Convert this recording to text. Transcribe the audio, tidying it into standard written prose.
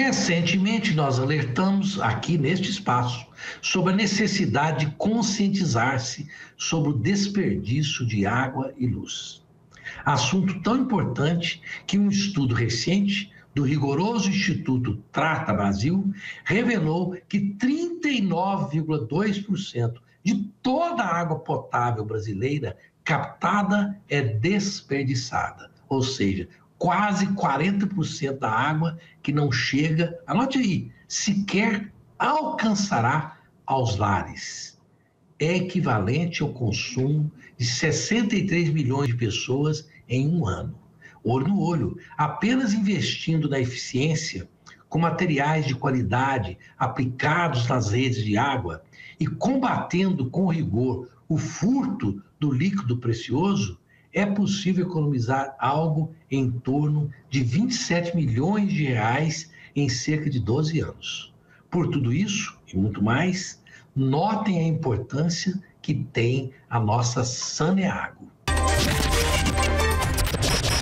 Recentemente, nós alertamos aqui neste espaço sobre a necessidade de conscientizar-se sobre o desperdício de água e luz. Assunto tão importante que um estudo recente do rigoroso Instituto Trata Brasil revelou que 39,2% de toda a água potável brasileira captada é desperdiçada, ou seja, quase 40% da água que não chega, anote aí, sequer alcançará aos lares. É equivalente ao consumo de 63 milhões de pessoas em um ano. Olho no olho, apenas investindo na eficiência, com materiais de qualidade aplicados nas redes de água e combatendo com rigor o furto do líquido precioso, é possível economizar algo em torno de 27 milhões de reais em cerca de 12 anos. Por tudo isso e muito mais, notem a importância que tem a nossa Saneago.